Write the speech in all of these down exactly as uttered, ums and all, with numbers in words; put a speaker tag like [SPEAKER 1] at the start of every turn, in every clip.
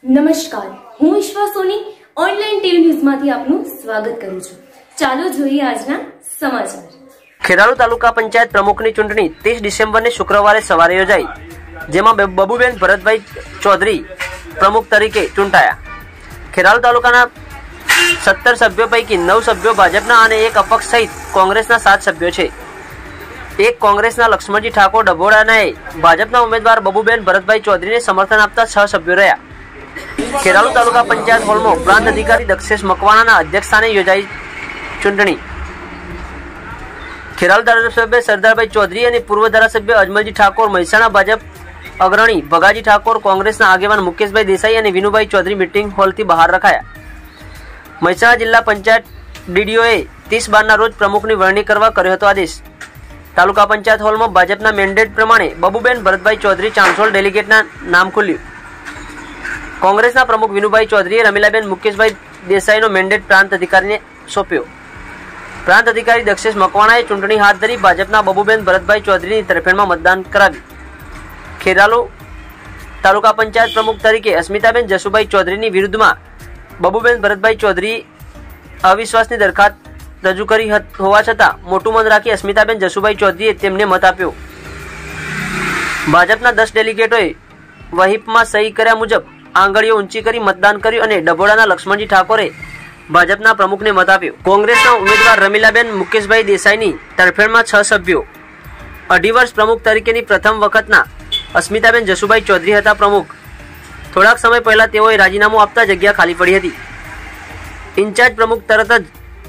[SPEAKER 1] નમસ્કાર, હું ઈશ્વા સોની online TV ન્યૂઝમાંથી આપનું સ્વાગત કરું છું। ચાલો જોઈએ આજના સમાચાર।
[SPEAKER 2] ખેરાલુ તાલુકા પંચાયત પ્રમુખની ચૂંટણી ત્રીસ ડિસેમ્બરની શુક્રવારે સવારે યોજાઈ, જેમાં બબુબેન ભરતભાઈ ચૌધરી પ્રમુખ તરીકે ચૂંટાયા। ખેરાલુ તાલુકાના સત્તર સભ્યો પૈકી નવ સભ્યો ભાજપના અને એક અપક્ષ સહિત કોંગ્રેસના સાત સભ્યો છે। એક કોંગ્રેસના લક્ષ્મણજી ઠાકોર ડભોડાનાએ ભાજપના ઉમેદવાર બબુબેન ભરતભાઈ ચૌધરીને સમર્થન આપતા છ સભ્યો રહ્યા। ખેરાલુ તાલુકા પંચાયત હોલમાં પ્રાંત અધિકારી દક્ષેશ મકવાણાના અધ્યક્ષસ્થાને યોજાઈ ચૂંટણી। ખેરાલુ ધારાસભ્ય સરદારભાઈ ચૌધરી અને પૂર્વ ધારાસભ્ય અજમલજી ઠાકોર, મહેસાણા ભાજપ અગ્રણી ભગાજી ઠાકોર, કોંગ્રેસના આગેવાન મુકેશભાઈ દેસાઈ અને વિનુભાઈ ચૌધરી મીટિંગ હોલથી બહાર રખાયા। મહેસાણા જિલ્લા પંચાયત ડીડીઓએ ત્રીસ બારના રોજ પ્રમુખની વરણી કરવા કર્યો હતો આદેશ। તાલુકા પંચાયત હોલમાં ભાજપના મેન્ડેટ પ્રમાણે બબુબેન ભરતભાઈ ચૌધરી ચાંસોલ ડેલિગેટના નામ ખુલ્યું। કોંગ્રેસના પ્રમુખ વિનુભાઈ ચૌધરીએ રમીલાબેન મુકેશભાઈ દેસાઈનો મેન્ડેટ પ્રાંત અધિકારીને સોંપ્યો। પ્રાંત અધિકારી દક્ષેશ મકવાણાએ ચૂંટણી હાથ ધરી ભાજપના બબુબેન ભરતભાઈ ચૌધરીની તરફેણમાં મતદાન કરાવ્યું। ખેરાલુ તાલુકા પંચાયત પ્રમુખ તરીકે અસ્મિતાબેન જસુભાઈ ચૌધરીની વિરુદ્ધમાં બબુબેન ભરતભાઈ ચૌધરી અવિશ્વાસની દરખાસ્ત રજૂ કરી હોવા છતાં મોટું મન રાખી અસ્મિતાબેન જસુભાઈ ચૌધરીએ તેમને મત આપ્યો। ભાજપના દસ ડેલિગેટોએ વહીપમાં સહી કર્યા મુજબ આંગળીઓ ઊંચી કરી મતદાન કર્યું અને ડભોડાના લક્ષ્મણજી ઠાકોરે ભાજપના પ્રમુખને મત આપ્યો। કોંગ્રેસના ઉમેદવાર રમીલાબેન મુકેશભાઈ દેસાઈની તરફેણમાં છ સભ્યો। અઢી વર્ષ પ્રમુખ તરીકેની પ્રથમ વખતના અસ્મિતાબેન જસુભાઈ ચૌધરી હતા પ્રમુખ। થોડાક સમય પહેલા તેઓએ રાજીનામું આપતા જગ્યા ખાલી પડી હતી। ઇન્ચાર્જ પ્રમુખ તરત જ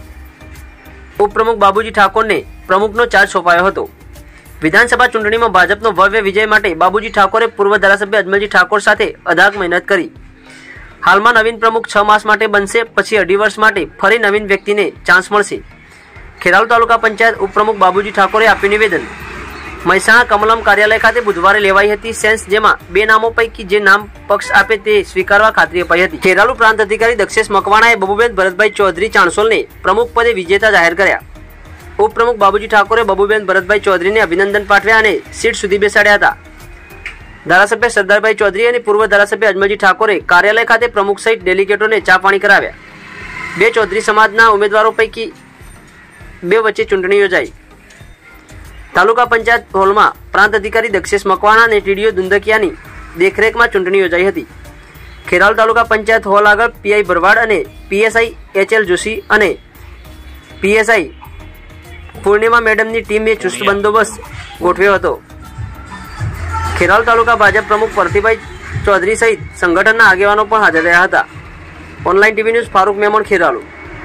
[SPEAKER 2] ઉપપ્રમુખ બાબુજી ઠાકોરને પ્રમુખનો ચાર્જ સોંપાયો હતો। વિધાનસભા ચૂંટણીમાં ભાજપનો ભવ્ય વિજય માટે બાબુજી ઠાકોરે પૂર્વ ધારાસભ્ય અજમલજી ઠાકોર સાથે અધાક મહેનત કરી। હાલમાં નવીન પ્રમુખ છ માસ માટે બનશે, પછી અઢી વર્ષ માટે ફરી નવીન વ્યક્તિને ચાન્સ મળશે। ખેરાલુ તાલુકા પંચાયત ઉપપ્રમુખ બાબુજી ઠાકોરે આપ્યું નિવેદન। મહેસાણા કમલમ કાર્યાલય ખાતે બુધવારે લેવાઈ હતી સેન્સ, જેમાં બે નામો પૈકી જે નામ પક્ષ આપે તે સ્વીકારવા ખાતરી અપાઈ હતી। ખેરાલુ પ્રાંત અધિકારી દક્ષેશ મકવાણાએ બબુબેન ભરતભાઈ ચૌધરી ચાણસોલને પ્રમુખ પદે વિજેતા જાહેર કર્યા। ઉપપ્રમુખ બાબુજી ઠાકોરે બબુબેન ભરતભાઈ ચૌધરીને અભિનંદન પાઠવ્યા અને સીટ સુધી બેસાડ્યા હતા। ધારાસભ્ય સરદારભાઈ ચૌધરી અને પૂર્વ ધારાસભ્ય અજમલજી ઠાકોરે કાર્યાલય ખાતે પ્રમુખ સહિત ડેલિગેટોને ચા પાણી કરાવ્યા। બે ચૌધરી સમાજના ઉમેદવારો પૈકી બે વચ્ચે ચૂંટણી યોજાઈ। તાલુકા પંચાયત હોલમાં પ્રાંત અધિકારી દક્ષેશ મકવાણા અને ટીડીઓ દુંદકિયાની દેખરેખમાં ચૂંટણી યોજાઈ હતી। ખેરાલુ તાલુકા પંચાયત હોલ આગળ પીઆઈ ભરવાડ અને પીએસઆઈ એચએલ જોશી અને પીએસઆઈ પૂર્ણિમા મેડમની ટીમે ચુસ્ત બંદોબસ્ત ગોઠવ્યો હતો। ખેરાલુ તાલુકા ભાજપ પ્રમુખ પરથીભાઈ ચૌધરી સહિત સંગઠનના આગેવાનો પણ હાજર રહ્યા હતા। Online TV news Farooq Memon, Kheralu.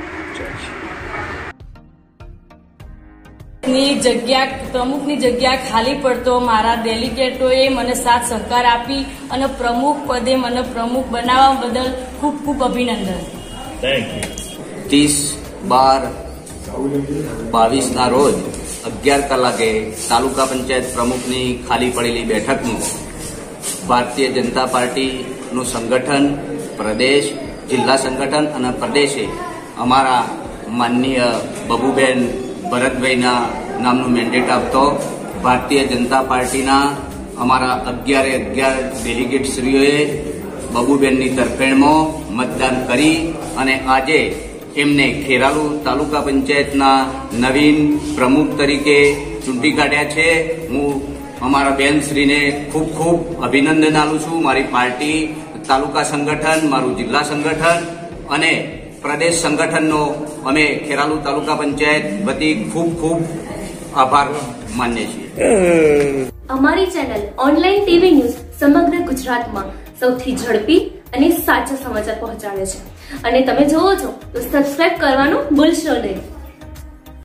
[SPEAKER 3] ની જગ્યા પ્રમુખની જગ્યા ખાલી પડતો મારા ડેલિગેટોએ મને સાથ સહકાર આપી અને પ્રમુખ પદે મને પ્રમુખ બનાવવા બદલ ખૂબ ખૂબ અભિનંદન।
[SPEAKER 4] ત્રીસ બાર બાવીસ ના રોજ અગિયાર કલાકે તાલુકા પંચાયત પ્રમુખની ખાલી પડેલી બેઠકનું ભારતીય જનતા પાર્ટીનું સંગઠન પ્રદેશ, જિલ્લા સંગઠન અને પ્રદેશે અમારા માનનીય બબુબેન ભરતભાઈના નામનું મેન્ડેટ આપતો ભારતીય જનતા પાર્ટીના અમારા અગિયારે અગિયાર ડેલિગેટશ્રીઓએ બબુબેનની તરફેણમાં મતદાન કરી અને આજે એમને ખેરાલુ તાલુકા પંચાયતના નવીન પ્રમુખ તરીકે ચૂંટી કાઢ્યા છે। હું અમારા બેનશ્રીને ખૂબ ખૂબ અભિનંદન આપું છું। મારી પાર્ટી, તાલુકા સંગઠન, મારું જિલ્લા સંગઠન અને પ્રદેશ સંગઠનનો અમે ખેરાલુ તાલુકા પંચાયત વતી ખૂબ ખૂબ આભાર માનીએ છીએ।
[SPEAKER 1] અમારી ચેનલ ઓનલાઈન ટીવી ન્યૂઝ સમગ્ર ગુજરાતમાં સૌથી ઝડપી અને સાચા સમાચાર પહોંચાડે છે, અને તમે જોવો છો તો સબસ્ક્રાઇબ કરવાનું ભૂલશો નહીં।